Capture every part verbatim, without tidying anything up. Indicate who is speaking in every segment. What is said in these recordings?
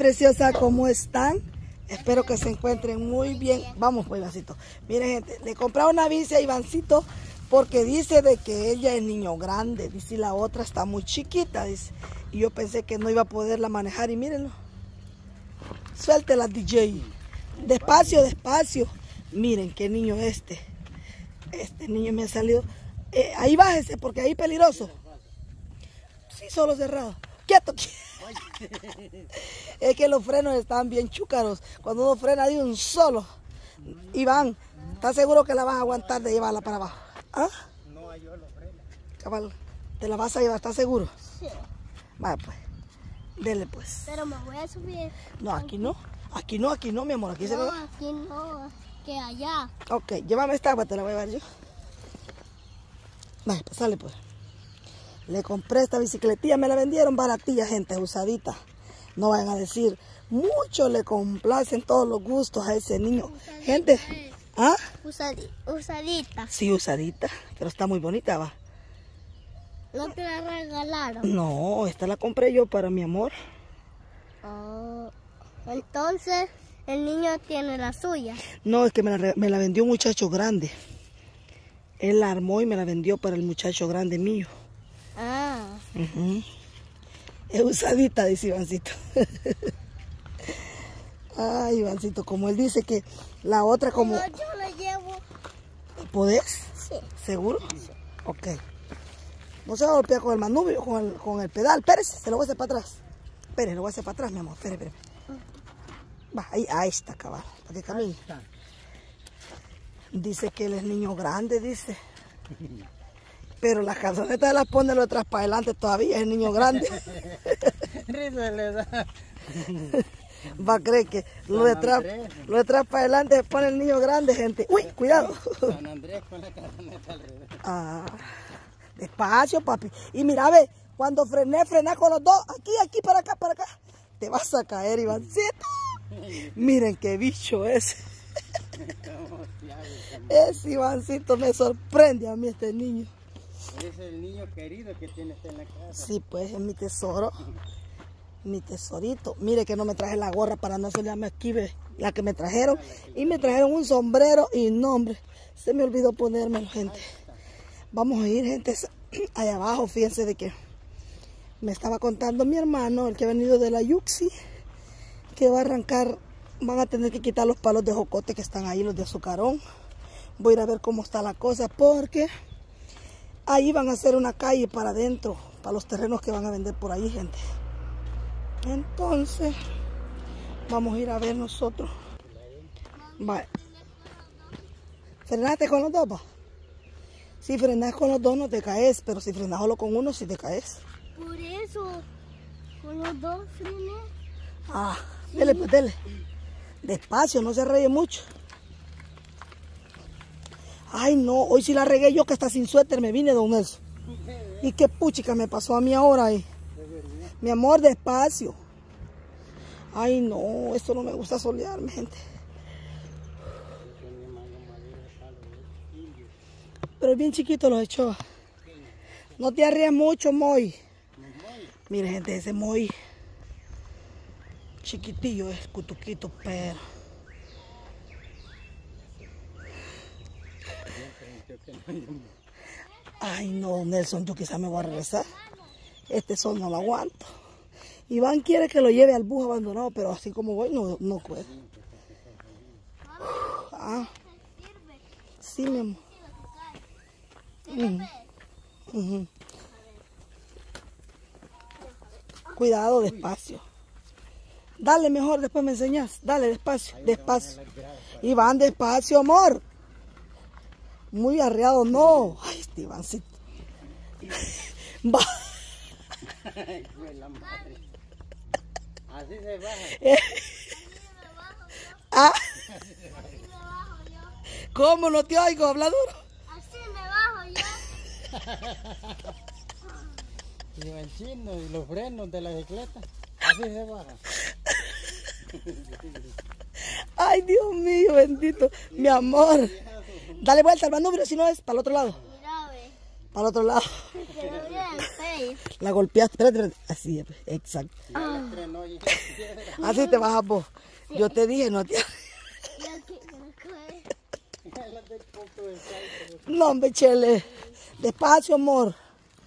Speaker 1: preciosa, ¿cómo están? Espero que se encuentren muy bien. Vamos pues, Ivancito. Miren, gente, le compré una bici a Ivancito porque dice de que ella es niño grande. Dice, la otra está muy chiquita, dice. Y yo pensé que no iba a poderla manejar y mírenlo. Suéltela, D J. Despacio, despacio. Miren qué niño este. Este niño me ha salido. Eh, ahí bájese porque ahí es peligroso. Sí, solo cerrado. Quieto, quieto. Es que los frenos están bien chúcaros. Cuando uno frena de un solo. Iván, ¿estás seguro que la vas a aguantar de llevarla para abajo? ¿Ah?
Speaker 2: No, yo lo freno.
Speaker 1: Cabal, ¿te la vas a llevar? ¿Estás seguro?
Speaker 3: Sí.
Speaker 1: Vaya pues, dele pues.
Speaker 3: Pero me voy a subir.
Speaker 1: No, aquí no. Aquí no, aquí no, mi amor. Aquí se
Speaker 3: No,
Speaker 1: me va.
Speaker 3: aquí no, que allá.
Speaker 1: Ok, llévame esta agua, te la voy a llevar yo. Vaya, pues sale pues. Le compré esta bicicletilla, me la vendieron baratilla, gente, usadita. No vayan a decir, mucho le complacen todos los gustos a ese niño.
Speaker 3: Usadita,
Speaker 1: gente,
Speaker 3: eh.
Speaker 1: ¿ah?
Speaker 3: Usadi- usadita.
Speaker 1: Sí, usadita, pero está muy bonita, va.
Speaker 3: No te la regalaron.
Speaker 1: No, esta la compré yo para mi amor.
Speaker 3: Oh, entonces, el niño tiene la suya.
Speaker 1: No, es que me la, re- me la vendió un muchacho grande. Él la armó y me la vendió para el muchacho grande mío.
Speaker 3: Ah.
Speaker 1: Uh-huh. Es usadita, dice Ivancito. Ay, Ivancito, como él dice que la otra como...
Speaker 3: No, yo la llevo.
Speaker 1: ¿Podés?
Speaker 3: Sí.
Speaker 1: ¿Seguro? Sí. Ok. No se va a golpear con el manubrio, con el, con el pedal. Espérese, se lo voy a hacer para atrás. Espere, lo voy a hacer para atrás, mi amor. Espere, espere. Va, ahí, ahí está, cabal. Para que camine. Dice que él es niño grande, dice. Pero las calzonetas las pone lo atrás para adelante todavía, es niño grande.
Speaker 2: Risa le da.
Speaker 1: Va a creer que lo de atrás, lo de atrás para adelante se pone el niño grande, gente. Uy, cuidado.
Speaker 2: San Andrés con la calzoneta al revés.
Speaker 1: Ah, despacio, papi. Y mira, ve, cuando frené, frená con los dos. Aquí, aquí, para acá, para acá. Te vas a caer, Ivancito. Miren qué bicho es. Ese Ivancito me sorprende a mí, este niño.
Speaker 2: Es el niño querido que tiene usted en la casa.
Speaker 1: Sí, pues es mi tesoro. Mi tesorito. Mire que no me traje la gorra para no solearme aquí, ve, la que me trajeron. Y me trajeron un sombrero y no, hombre, se me olvidó ponérmelo, gente. Vamos a ir, gente, allá abajo. Fíjense de que me estaba contando mi hermano, el que ha venido de la Yuxi, que va a arrancar, van a tener que quitar los palos de jocote que están ahí, los de azucarón. Voy a ir a ver cómo está la cosa, porque ahí van a hacer una calle para adentro, para los terrenos que van a vender por ahí, gente. Entonces, vamos a ir a ver nosotros. Vale. ¿Frenaste con los dos, pa? Si frenas con los dos no te caes, pero si frenas solo con uno sí te caes.
Speaker 3: Por eso, con los dos frené.
Speaker 1: Ah, dele pues, dele. Despacio, no se regue mucho. Ay, no, hoy sí la regué yo que hasta sin suéter me vine, don Nelson. Y qué puchica me pasó a mí ahora ahí. Mi amor, despacio. Ay, no, esto no me gusta solearme, gente. Pero es bien chiquito los echó. No te arríes mucho, Moy. Mire, gente, ese Moy chiquitillo es cutuquito, pero... Ay, no, Nelson, yo quizá me voy a regresar. Este sol no lo aguanto. Iván quiere que lo lleve al bus abandonado, pero así como voy, no, no puedo. Ah, sí, mi amor. Uh, uh. Cuidado, despacio. Dale mejor, después me enseñas. Dale, despacio, despacio. Iván, despacio, amor. Muy arreado, no. Ay, este Ivancito. Va.
Speaker 2: Así se baja.
Speaker 1: Eh. Ah. ¿Cómo no te oigo? Habla duro.
Speaker 3: Así me bajo yo.
Speaker 2: Y el chino y los frenos de la bicicleta. Así se baja.
Speaker 1: Ay, Dios mío, bendito. Mi amor. Dale vuelta al manubrio, si no es para el otro lado.
Speaker 3: Mira, ve.
Speaker 1: Para el otro lado.
Speaker 3: Que no vea el pez.
Speaker 1: La golpeaste. Espérate, espérate. Así es, exacto.
Speaker 3: Ah.
Speaker 1: Así te bajas vos. Yo te dije, no te...
Speaker 3: Ya que creo que
Speaker 1: No, hombre, Chele. Despacio, amor.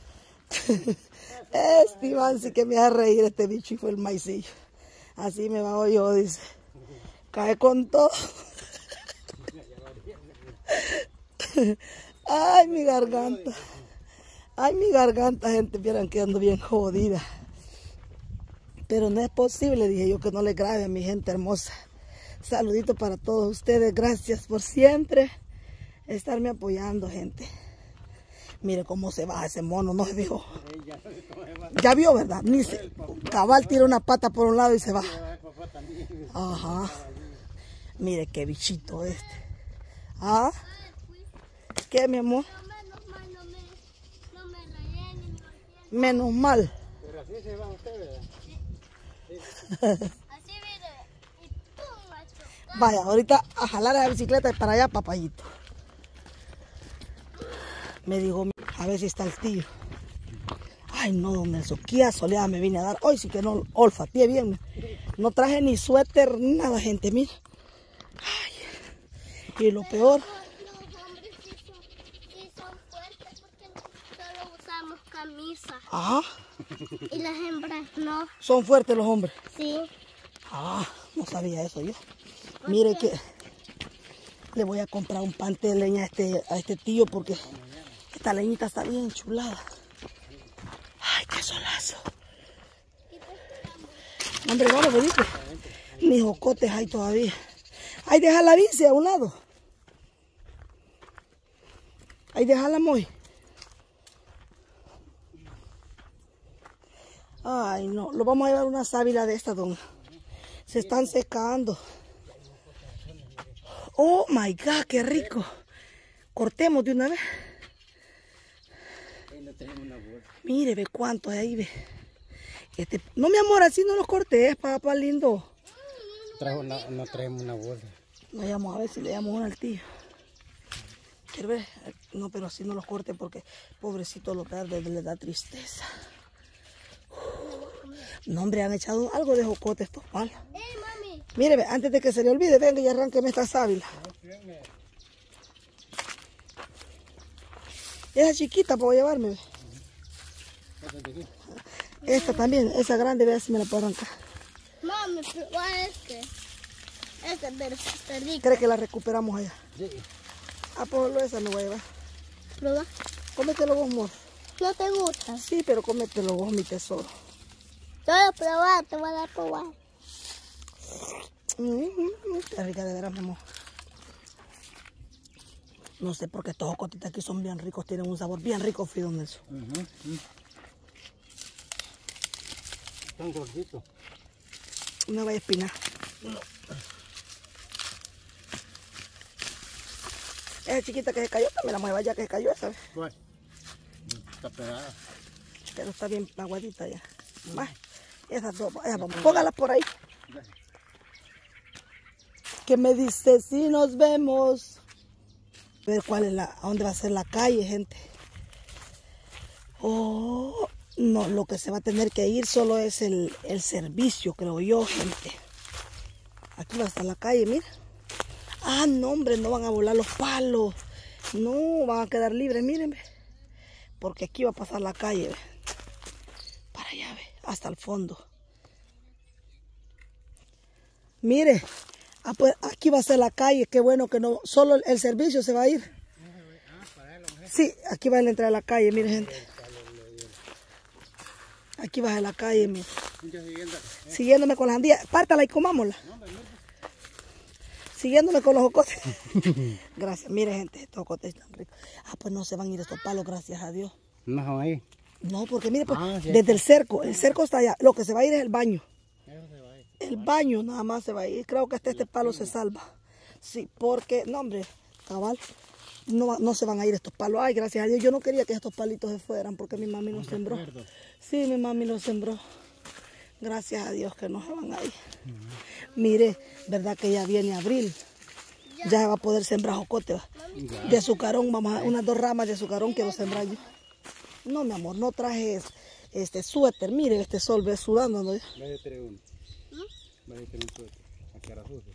Speaker 1: Este Iván sí que me hace reír este bicho y fue el maicillo. Así me bajo yo, dice. Cae con todo. Ay, mi garganta. Ay, mi garganta, gente, vieran que ando bien jodida. Pero no es posible, dije yo, que no le grabe a mi gente hermosa. Saludito para todos ustedes. Gracias por siempre estarme apoyando, gente. Mire cómo se baja ese mono, no se dijo. Ya vio, ¿verdad? Ni se... Cabal tira una pata por un lado y se baja. Ajá. Mire qué bichito este. ¿Ah? ¿Qué, mi amor?
Speaker 3: menos mal no me, no me rayé ni me golpeé.
Speaker 1: Menos mal.
Speaker 2: Pero así se va usted, ¿verdad?
Speaker 3: Así mire, y pum, a chocar.
Speaker 1: Vaya, ahorita a jalar la bicicleta y para allá, papayito. Me dijo, a ver si está el tío. Ay, no, don Nelson, qué soleada me vine a dar. Hoy sí que no olfateé bien. No traje ni suéter, ni nada, gente, mira. Ay, y lo peor...
Speaker 3: Los hombres sí son, sí son fuertes porque solo usamos camisa.
Speaker 1: Ajá,
Speaker 3: Y las hembras no.
Speaker 1: son fuertes los hombres.
Speaker 3: Sí.
Speaker 1: Ah, no sabía eso yo. Mire que le voy a comprar un pante de leña a este, a este tío porque esta leñita está bien chulada. Ay, qué solazo. Hombre, vamos, venite. Ni jocotes hay todavía. Ay, deja la bici a un lado. Ay, déjala muy. Ay, no. Lo vamos a llevar una sábila de esta, don. Se están secando. Oh, my God, qué rico. Cortemos de una vez. Mire, ve cuánto hay ahí, ve. Este, no, mi amor, así no los cortes, papá lindo.
Speaker 2: Trajo una, no traemos una bolsa.
Speaker 1: No, vamos a ver si le damos una al tío. Quiero ver. No, pero así no los corte porque pobrecito los verdes le da tristeza. No, hombre, han echado algo de jocote estos palos.
Speaker 3: ¡Eh, mami!
Speaker 1: Mire, ve, antes de que se le olvide, venga y arránqueme esta sábila. Esa chiquita puedo llevarme, ve. Esta también, esa grande, vea si me la puedo arrancar.
Speaker 3: Mami, prueba este. Este, pero está rico.
Speaker 1: ¿Cree que la recuperamos allá?
Speaker 2: Sí.
Speaker 1: Ah, pues lo esa me voy a llevar.
Speaker 3: Prueba.
Speaker 1: Cómetelo vos, amor.
Speaker 3: ¿No te gusta?
Speaker 1: Sí, pero cómetelo vos, mi tesoro.
Speaker 3: Te voy a probar, te voy a dar a probar.
Speaker 1: Mm, mm, mm, qué rica de veras, mi amor. No sé por qué estos jocotitos aquí son bien ricos, tienen un sabor bien rico, Fido Nelson.
Speaker 2: Uh-huh. Uh. Están gorditos.
Speaker 1: No vaya a espinar. Esa chiquita que se cayó, me la mueva ya que se cayó esa vez.
Speaker 2: ¿Cuál? Está pegada.
Speaker 1: Pero está bien aguadita ya. Más. Esas dos, esas vamos. Póngalas por ahí. ¿Qué me dice si nos vemos? A ver cuál es la, a dónde va a ser la calle, gente. Oh, no, lo que se va a tener que ir solo es el, el servicio, creo yo, gente. Aquí va a estar la calle, mira. Ah, no, hombre, no van a volar los palos. No, van a quedar libres, miren, ve. Porque aquí va a pasar la calle, ve. Para allá, ve, hasta el fondo. Mire, ah, pues, aquí va a ser la calle, qué bueno que no, solo el, el servicio se va a ir. Sí, aquí va a entrar a la calle, mire, gente. Aquí va a la calle, mire. Siguiéndome con las andillas. Pártala y comámosla. Siguiéndome con los jocotes. Gracias. Mire, gente, estos jocotes están ricos. Ah, pues no se van a ir estos palos, gracias a Dios.
Speaker 2: No van ahí.
Speaker 1: No, porque mire, pues,
Speaker 2: Ah, sí.
Speaker 1: desde el cerco. El cerco está allá. Lo que se va a ir es el baño. El baño nada más se va a ir. Creo que hasta este palo se salva. Sí, porque, no, hombre, cabal. No, no se van a ir estos palos. Ay, gracias a Dios. Yo no quería que estos palitos se fueran porque mi mami los sembró. Sí, mi mami los sembró. Gracias a Dios que no se van a ir. Mire, verdad que ya viene abril. Ya va a poder sembrar jocote. ¿Va? De azucarón, vamos a unas dos ramas de azucarón quiero sembrar yo. No, mi amor, no traje este suéter. Miren, este sol ve sudando. ¿No?
Speaker 2: Me trae uno. Me trae un suéter. A cara sucia.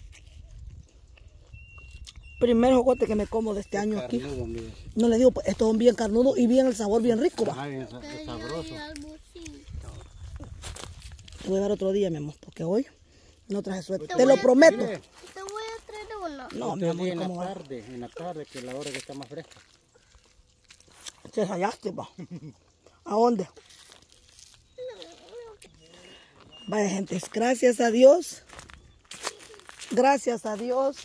Speaker 1: Primer jocote que me como de este año aquí.
Speaker 2: Carnudo, mire.
Speaker 1: No le digo, pues, estos son bien carnudos y bien el sabor bien rico. Va.
Speaker 2: Ajá, es, es sabroso.
Speaker 1: Te voy a dar otro día, mi amor, porque hoy no traje suéter. Te lo prometo.
Speaker 2: Mire,
Speaker 3: Te voy a traer uno.
Speaker 1: No, mi
Speaker 2: otro
Speaker 1: amor,
Speaker 2: día en la
Speaker 1: ¿cómo va?
Speaker 2: tarde, en la tarde, que es la hora que está más fresca.
Speaker 1: Te rayaste, va. ¿A dónde? Vaya, gente, gracias a Dios. Gracias a Dios.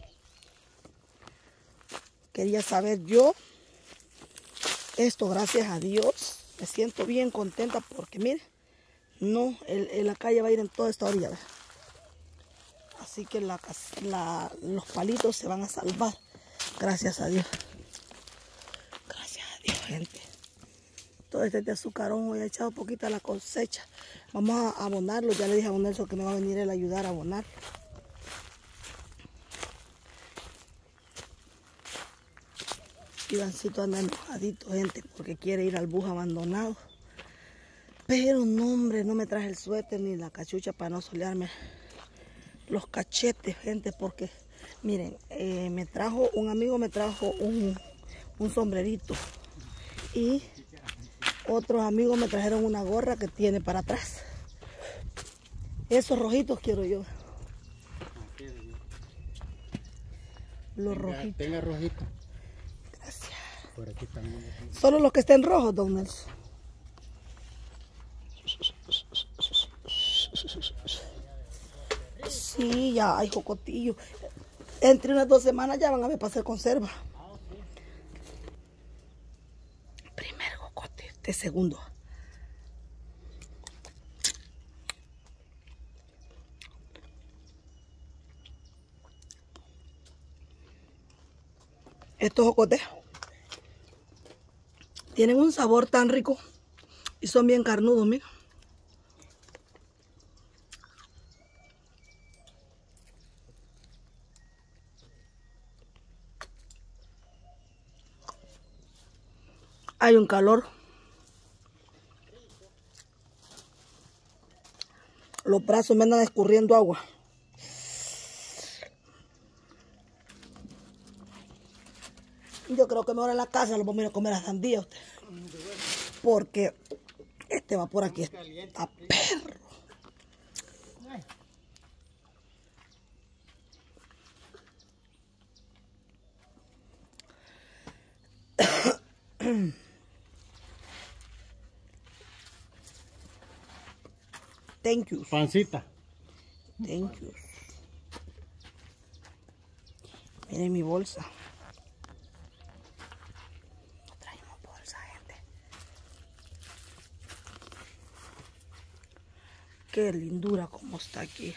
Speaker 1: Quería saber yo esto, gracias a Dios. Me siento bien contenta porque, mire, no, el, el, la calle va a ir en toda esta orilla. ¿Ve? Así que la, la, los palitos se van a salvar. Gracias a Dios. Gracias a Dios, gente. Todo este de azucarón hoy ha echado poquita la cosecha. Vamos a abonarlo. Ya le dije a don Nelson que me va a venir él a ayudar a abonar. Ivancito anda enojadito, gente, porque quiere ir al bus abandonado. Pero no, hombre, no me traje el suéter ni la cachucha para no solearme los cachetes, gente, porque miren, eh, me trajo, un amigo me trajo un, un sombrerito y otros amigos me trajeron una gorra que tiene para atrás. Esos rojitos quiero yo. Los
Speaker 2: tenga,
Speaker 1: rojitos.
Speaker 2: Tenga rojito.
Speaker 1: Gracias.
Speaker 2: Por aquí también.
Speaker 1: Solo los que estén rojos, don Nelson. Sí, ya hay jocotillo. Entre unas dos semanas ya van a ver para hacer conserva. Primer jocote, este segundo. Estos jocotes tienen un sabor tan rico y son bien carnudos, mira. Hay un calor. Los brazos me andan escurriendo agua. Yo creo que mejor en la casa lo vamos a ir a comer a sandía usted. Porque este va por aquí. Está perro. Thank you.
Speaker 2: Pancita.
Speaker 1: Thank you. Miren mi bolsa. No traemos bolsa, gente. Qué lindura como está aquí.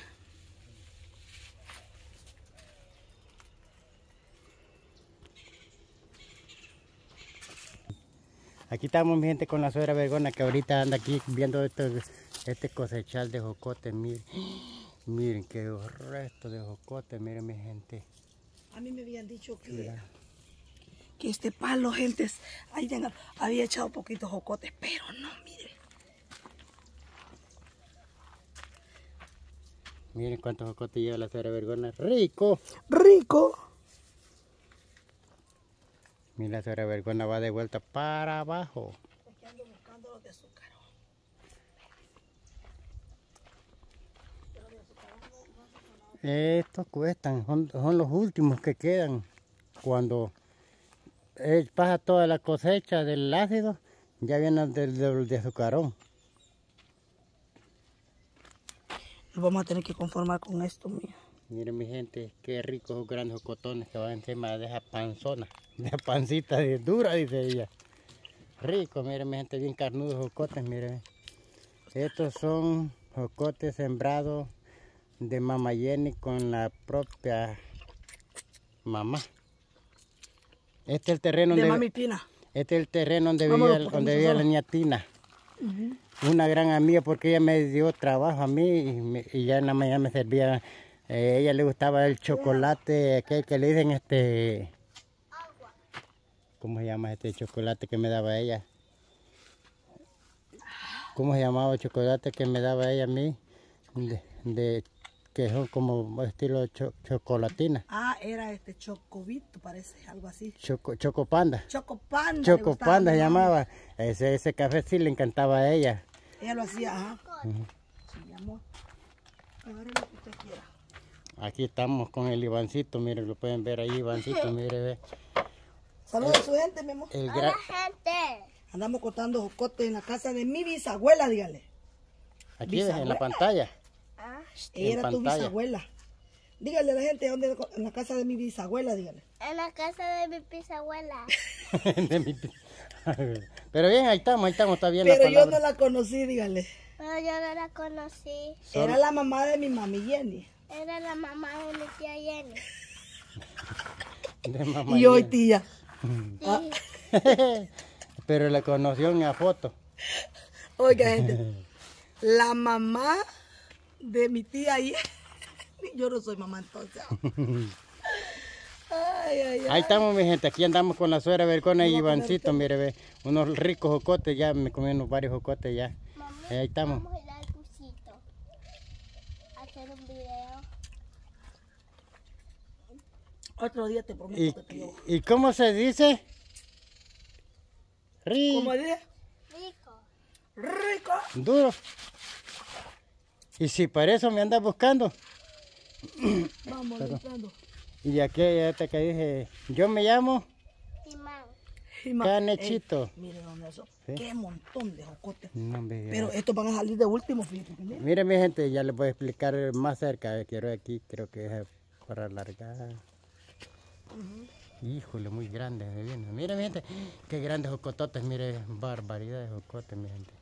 Speaker 2: Aquí estamos, mi gente, con la suegra Vergona, que ahorita anda aquí viendo esto, este cosechal de jocote. Miren, miren qué resto de jocote, miren, mi gente.
Speaker 1: A mí me habían dicho que, que este palo, gente, ahí tenga, había echado poquitos jocotes, pero no, miren.
Speaker 2: Miren cuántos jocotes lleva la suegra Vergona. ¡Rico!
Speaker 1: Rico.
Speaker 2: Mira, la suegra Vergona va de vuelta para abajo.
Speaker 1: Porque ando buscando los de azúcar.
Speaker 2: Estos cuestan, son, son los últimos que quedan. Cuando eh, pasa toda la cosecha del ácido, ya vienen del, del de azucarón.
Speaker 1: Nos vamos a tener que conformar con esto, mira.
Speaker 2: Miren, mi gente, qué ricos esos grandes jocotones que van encima de esa panzona, de esa pancita de dura, dice ella. Rico, miren, mi gente, bien carnudos jocotes, miren. Estos son jocotes sembrados de mamá Jenny con la propia mamá. Este es el terreno
Speaker 1: de
Speaker 2: donde,
Speaker 1: mami Pina.
Speaker 2: Este es el terreno donde
Speaker 1: Vámonos,
Speaker 2: vivía,
Speaker 1: porque
Speaker 2: donde
Speaker 1: no se
Speaker 2: vivía la
Speaker 1: sola.
Speaker 2: niña Tina.
Speaker 1: Uh-huh.
Speaker 2: Una gran amiga, porque ella me dio trabajo a mí y, me, y ya en la mañana me servía. Eh, ella le gustaba el chocolate, aquel que le dicen este... ¿Cómo se llama este chocolate que me daba ella? ¿cómo se llamaba el chocolate que me daba ella a mí? De, de que son como estilo cho, chocolatina.
Speaker 1: Ah, era este chocobito, parece, algo así.
Speaker 2: Choco, chocopanda.
Speaker 1: Chocopanda.
Speaker 2: Chocopanda se llamaba. Ese, ese café sí le encantaba a ella.
Speaker 1: Ella lo hacía, ajá.
Speaker 2: Uh-huh.
Speaker 1: Sí, mi amor. Agarre lo que usted quiera.
Speaker 2: Aquí estamos con el Ivancito, miren, lo pueden ver ahí, Ivancito, mire, ve.
Speaker 1: Saludos a su gente, mi amor.
Speaker 2: El
Speaker 3: Hola, gente.
Speaker 1: Andamos cortando jocotes en la casa de mi bisabuela, dígale.
Speaker 2: Aquí
Speaker 1: bisabuela.
Speaker 2: en la pantalla.
Speaker 3: Ah,
Speaker 1: Ella
Speaker 2: en
Speaker 1: era tu
Speaker 2: pantalla.
Speaker 1: bisabuela. Dígale a la gente dónde, en la casa de mi bisabuela, dígale.
Speaker 3: en la casa de mi bisabuela.
Speaker 2: De mi pi- Pero bien, ahí estamos, ahí estamos, está bien
Speaker 1: Pero
Speaker 2: la
Speaker 1: yo
Speaker 2: palabra.
Speaker 1: no la conocí, dígale.
Speaker 3: Pero yo no la conocí.
Speaker 2: Solo-
Speaker 1: Era la mamá de mi mami Jenny.
Speaker 3: Era la mamá de mi tía Jenny.
Speaker 2: de mamá
Speaker 1: Y hoy
Speaker 2: Jenny.
Speaker 1: tía.
Speaker 3: Sí.
Speaker 1: Ah.
Speaker 2: Pero la conoció en la foto.
Speaker 1: Oiga, gente. La mamá de mi tía Jenny. Yo no soy mamá entonces. Ay, ay, ay.
Speaker 2: Ahí estamos, mi gente, aquí andamos con la suegra Vercona y
Speaker 1: ¿Cómo va a
Speaker 2: Ivancito,
Speaker 1: comer
Speaker 2: mire, ve, unos ricos jocotes, ya me comí unos varios jocotes ya.
Speaker 3: Mami,
Speaker 2: Ahí estamos.
Speaker 3: vamos a ir al busito a hacer un video.
Speaker 1: Otro día te prometo
Speaker 2: ¿Y,
Speaker 1: que te llevo.
Speaker 2: y cómo se dice? Rico,
Speaker 1: ¿Cómo dije?
Speaker 3: Rico.
Speaker 1: Rico.
Speaker 2: duro. Y si para eso me andas buscando.
Speaker 1: Vamos, entrando.
Speaker 2: Y aquí ya te que dije, yo me llamo
Speaker 3: Simán.
Speaker 1: Y ma-
Speaker 2: Canechito.
Speaker 1: Ey, mire, don Nelson,
Speaker 2: Sí.
Speaker 1: qué montón de jocotes.
Speaker 2: No, hombre, ya.
Speaker 1: Pero estos van a salir de último, fíjate. que mire.
Speaker 2: Mire mi gente, ya les voy a explicar más cerca. Quiero aquí, creo que es para alargar. Híjole, muy grande me viene. Mire mi gente, qué grandes jocototes, mire, barbaridad de jocotes mi gente.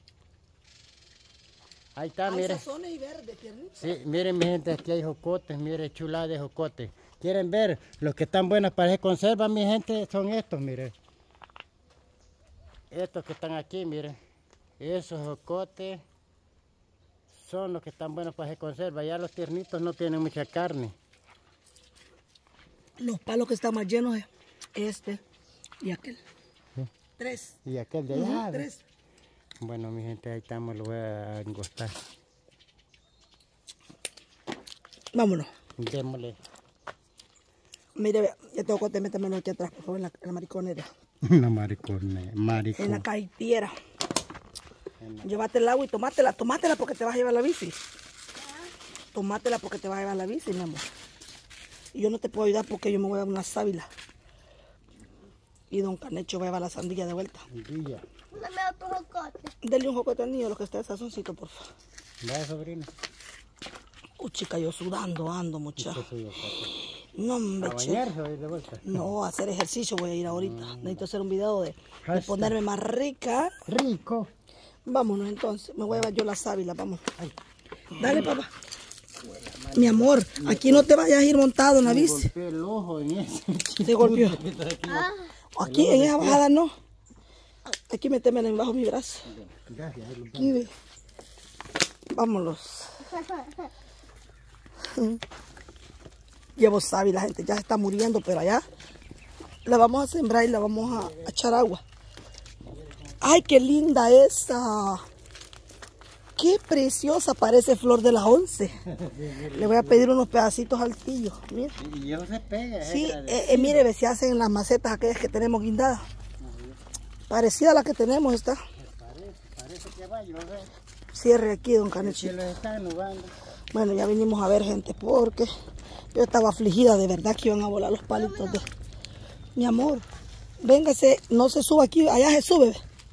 Speaker 2: Ahí está,
Speaker 1: Hay
Speaker 2: mire.
Speaker 1: sazones y verdes, tiernitos.
Speaker 2: Sí, miren mi gente, aquí hay jocotes, mire, chulada de jocotes. ¿Quieren ver? Los que están buenos para que conservan mi gente son estos, mire. Estos que están aquí, mire. Esos jocotes son los que están buenos para que conserva. Ya los tiernitos no tienen mucha carne.
Speaker 1: Los palos que están más llenos es este y aquel.
Speaker 2: Sí.
Speaker 1: Tres.
Speaker 2: Y aquel de
Speaker 1: Ujú,
Speaker 2: allá. ¿ve?
Speaker 1: tres.
Speaker 2: Bueno, mi gente, ahí estamos, lo voy a engostar.
Speaker 1: Vámonos.
Speaker 2: Démosle.
Speaker 1: Mire, vea, este jocote métemelo aquí atrás, por favor, en la, en la mariconera.
Speaker 2: Una maricone, marico.
Speaker 1: En la caitiera. Llévate el agua y tomátela. Tomátela porque te vas a llevar la bici. Tomátela porque te vas a llevar la bici, mi amor. Y yo no te puedo ayudar porque yo me voy a dar una sábila. Y don Canecho va a llevar la sandía de vuelta.
Speaker 2: Día.
Speaker 3: Dame otro jocote.
Speaker 1: Dele un jocote al niño, lo que está de sazoncito, por favor.
Speaker 2: Vaya, sobrino.
Speaker 1: Uy, chica, yo sudando ando, muchacho.
Speaker 2: Este suyo, papi.
Speaker 1: No,
Speaker 2: ¿A
Speaker 1: hombre, che.
Speaker 2: bañarse hoy de vuelta?
Speaker 1: No, a hacer ejercicio voy a ir ahorita. Necesito hacer un video de, de
Speaker 2: Hashtag.
Speaker 1: ponerme más rica.
Speaker 2: Rico.
Speaker 1: Vámonos entonces. Me voy a llevar yo la sábila, vamos. Dale, papá. Mi amor, aquí no te vayas a ir montado en la
Speaker 2: Me
Speaker 1: bici.
Speaker 2: golpeé el ojo en ese.
Speaker 1: Te golpeó.
Speaker 3: Ah,
Speaker 1: Aquí, en esa bajada no. Aquí métemela bajo mi brazo.
Speaker 2: Gracias. ahí lo-
Speaker 1: Aquí ve. Vámonos. Llevo sábila, la gente ya se está muriendo, pero allá la vamos a sembrar y la vamos a, a echar agua. ¡Ay, qué linda esa! ¡Qué preciosa parece flor de la once! Le voy a pedir unos pedacitos al tío. Mira.
Speaker 2: Y yo se pega. es
Speaker 1: Sí,
Speaker 2: agradecido.
Speaker 1: eh, eh, mire, ve, se hacen en las macetas aquellas que tenemos guindadas. Parecida a la que tenemos está.
Speaker 2: Parece, parece que va a llover.
Speaker 1: Cierre aquí, don
Speaker 2: El
Speaker 1: Canechito.
Speaker 2: cielo está nubando.
Speaker 1: Bueno, ya vinimos a ver, gente, porque yo estaba afligida de verdad que iban a volar los palitos de... Mi amor, véngase, no se suba aquí, allá se sube.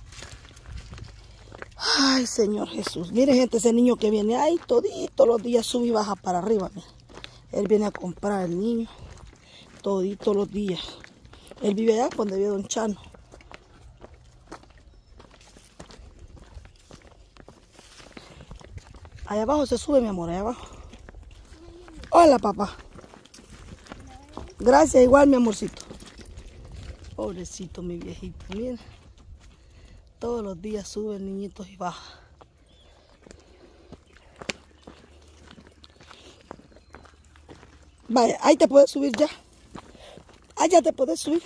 Speaker 1: Ay, Señor Jesús. Mire, gente, ese niño que viene ahí todito los días sube y baja para arriba. Mire. Él viene a comprar el niño todito los días. Él vive allá donde vive don Chano. Allá abajo se sube, mi amor, allá abajo. Hola, papá. Gracias, igual, mi amorcito. Pobrecito, mi viejito, mira. Todos los días sube el niñito y baja. Vaya, ahí te puedes subir ya. Allá te puedes subir.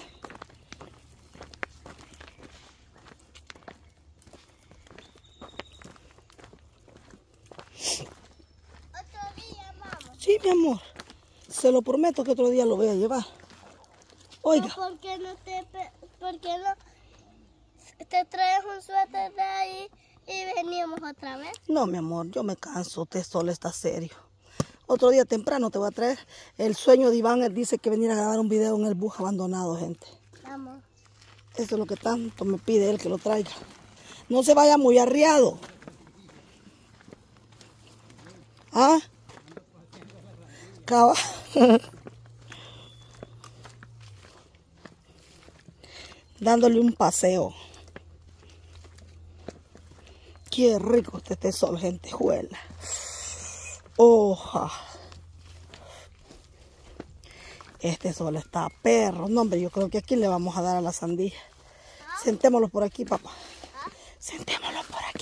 Speaker 1: mi amor. Se lo prometo que otro día lo voy a llevar. Oiga.
Speaker 3: ¿Por qué no te, pe- por qué no te traes un suéter de ahí y venimos otra vez?
Speaker 1: No, mi amor, yo me canso. Este sol está serio. Otro día temprano te voy a traer. El sueño de Iván, él dice que venir a grabar un video en el bus abandonado, gente.
Speaker 3: Vamos.
Speaker 1: Eso es lo que tanto me pide él que lo traiga. No se vaya muy arriado. ¿Ah? Caba. Dándole un paseo. Qué rico está este sol, gente. Juela. Oja. Este sol está perro. No, hombre, yo creo que aquí le vamos a dar a la sandía. Sentémoslo por aquí, papá. Sentémoslo por aquí.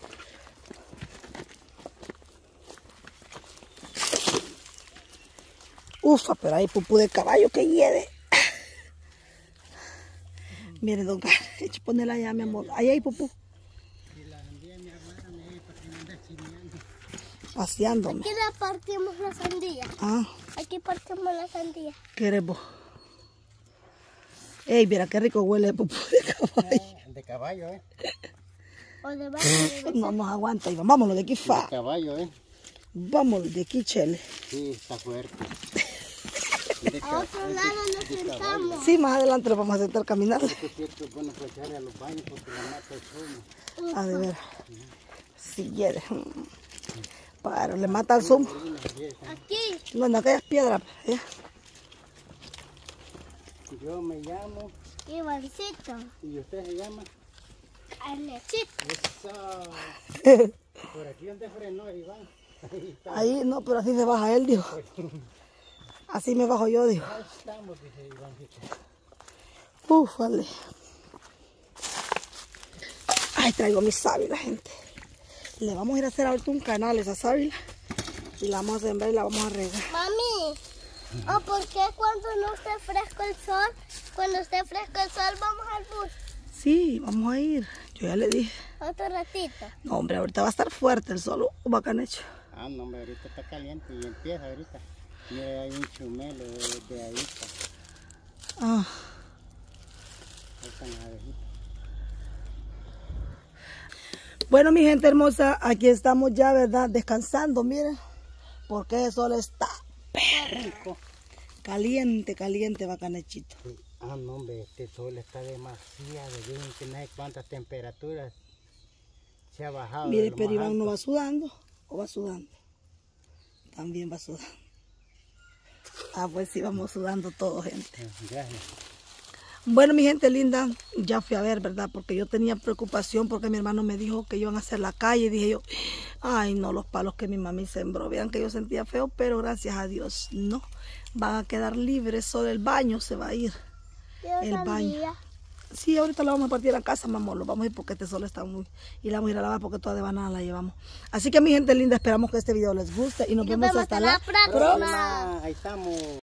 Speaker 1: Ufa, pero hay pupú de caballo que hiede. Mire, don Carlos, eche ponela allá, mi amor. Ahí hay pupú. Paseándome.
Speaker 3: Aquí le partimos la sandía.
Speaker 1: Ah,
Speaker 3: Aquí partimos la sandía.
Speaker 1: ¿qué eres vos? Ey, mira qué rico huele el pupú de caballo.
Speaker 2: De caballo, ¿eh?
Speaker 3: O de vaca, de
Speaker 1: No nos aguanta, Iván. Vámonos de aquí,
Speaker 2: De
Speaker 1: fa.
Speaker 2: caballo, ¿eh?
Speaker 1: Vámonos de aquí, chele.
Speaker 2: Sí, está fuerte. De
Speaker 3: A otro lado nos sentamos.
Speaker 1: Sí, más adelante lo vamos a sentar a caminar.
Speaker 2: Es cierto, bueno, pues echarle a los baños porque la mata el zumo.
Speaker 1: Ah, de veras. Si quiere. Pero le mata el zumo.
Speaker 3: Aquí.
Speaker 1: Bueno, aquellas piedras. ¿eh?
Speaker 2: Yo me llamo,
Speaker 3: Ivancito.
Speaker 2: y usted se llama.
Speaker 3: Arnechito.
Speaker 2: Eso. Por aquí donde frenó, Iván. Ahí está.
Speaker 1: Ahí no, pero así se baja él, dijo. Así me bajo yo, dijo.
Speaker 2: Ahí estamos, dice Ivancito.
Speaker 1: Uf, vale. Ay, traigo mi sábila, gente. Le vamos a ir a hacer ahorita un canal a esa sábila. Y la vamos a sembrar y la vamos a regar.
Speaker 3: Mami, ¿o por qué cuando no esté fresco el sol, cuando esté fresco el sol vamos al bus?
Speaker 1: Sí, vamos a ir. Yo ya le dije.
Speaker 3: Otro ratito.
Speaker 1: No, hombre, ahorita va a estar fuerte el sol. Uh, bacán hecho.
Speaker 2: Ah, no, hombre, ahorita está caliente y empieza ahorita. Mira, hay un chumelo de, de ahí. Está.
Speaker 1: Ah.
Speaker 2: Ahí están las abejitas.
Speaker 1: Bueno, mi gente hermosa, aquí estamos ya, ¿verdad? Descansando, miren. Porque el sol está perro. Caliente, caliente, bacanechito.
Speaker 2: Sí. Ah, no, hombre, este sol está demasiado. Dicen que no sé cuántas temperaturas se ha bajado.
Speaker 1: Mire,
Speaker 2: de lo
Speaker 1: pero
Speaker 2: más
Speaker 1: Iván no
Speaker 2: alto.
Speaker 1: va sudando o va sudando. También va sudando. Ah, pues sí, vamos sudando todo, gente.
Speaker 2: Eh, Gracias.
Speaker 1: Bueno, mi gente linda, ya fui a ver, ¿verdad? Porque yo tenía preocupación porque mi hermano me dijo que iban a hacer la calle. Y dije yo, ay, no, los palos que mi mami sembró. Vean que yo sentía feo, pero gracias a Dios, no. Van a quedar libres, solo el baño se va a ir.
Speaker 3: Yo
Speaker 1: El baño.
Speaker 3: sandía.
Speaker 1: Sí, ahorita lo vamos a partir a casa, mamá. Lo vamos a ir porque este sol está muy... Y la vamos a ir a lavar porque toda de banana la llevamos. Así que, mi gente linda, esperamos que este video les guste. Y nos
Speaker 3: Nos
Speaker 1: vemos
Speaker 3: vemos
Speaker 1: hasta
Speaker 3: hasta
Speaker 1: la
Speaker 3: la próxima.
Speaker 2: Ahí estamos.